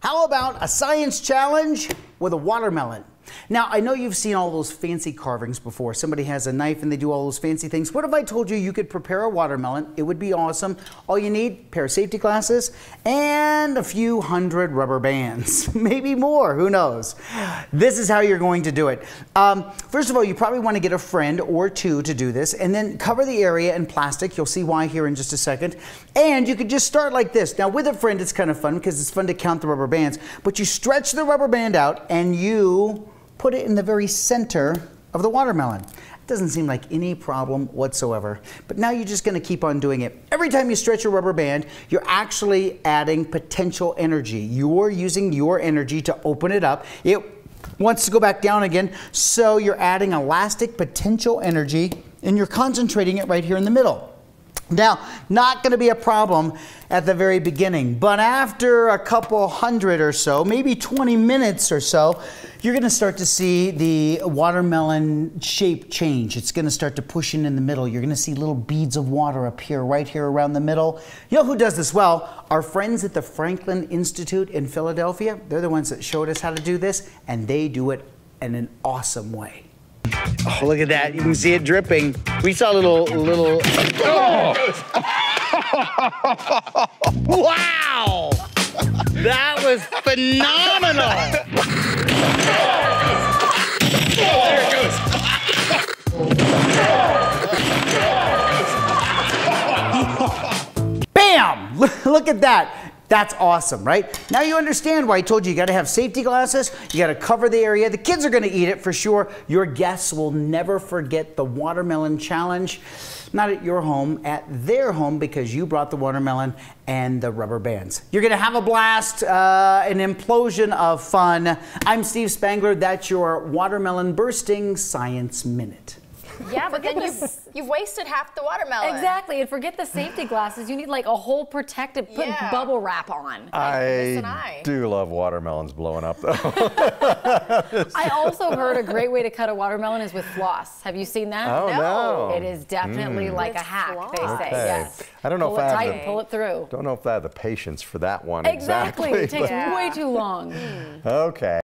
How about a science challenge with a watermelon? Now, I know you've seen all those fancy carvings before. Somebody has a knife and they do all those fancy things. What if I told you you could prepare a watermelon? It would be awesome. All you need, a pair of safety glasses and a few hundred rubber bands. Maybe more, who knows? This is how you're going to do it. First of all, you probably want to get a friend or two to do this, and then cover the area in plastic. You'll see why here in just a second. And you could just start like this. Now, with a friend, it's kind of fun because it's fun to count the rubber bands, but you stretch the rubber band out and you put it in the very center of the watermelon. It doesn't seem like any problem whatsoever. But now you're just going to keep on doing it. Every time you stretch a rubber band, you're actually adding potential energy. You're using your energy to open it up. It wants to go back down again, so you're adding elastic potential energy, and you're concentrating it right here in the middle. Now, not going to be a problem at the very beginning, but after a couple hundred or so, maybe 20 minutes or so, you're going to start to see the watermelon shape change. It's going to start to push in the middle. You're going to see little beads of water appear right here around the middle. You know who does this well? Our friends at the Franklin Institute in Philadelphia. They're the ones that showed us how to do this, and they do it in an awesome way. Oh, look at that. You can see it dripping. We saw a little... Oh! Wow! That was phenomenal! There it goes. Bam! Look at that. That's awesome, right? Now you understand why I told you gotta have safety glasses, you gotta cover the area. The kids are gonna eat it for sure. Your guests will never forget the watermelon challenge. Not at your home, at their home, because you brought the watermelon and the rubber bands. You're gonna have a blast, an implosion of fun. I'm Steve Spangler, that's your Watermelon Bursting Science Minute. Yeah, but then you've wasted half the watermelon. Exactly, and forget the safety glasses. You need like a whole protective, put bubble wrap on. I do love watermelons blowing up though. I also heard a great way to cut a watermelon is with floss. Have you seen that? Oh, no. It is definitely like a hack, they say. Okay. Yes. I don't know pull if it I tight have and pull it through. Don't know if I have the patience for that one Exactly. It takes but way too long. Okay.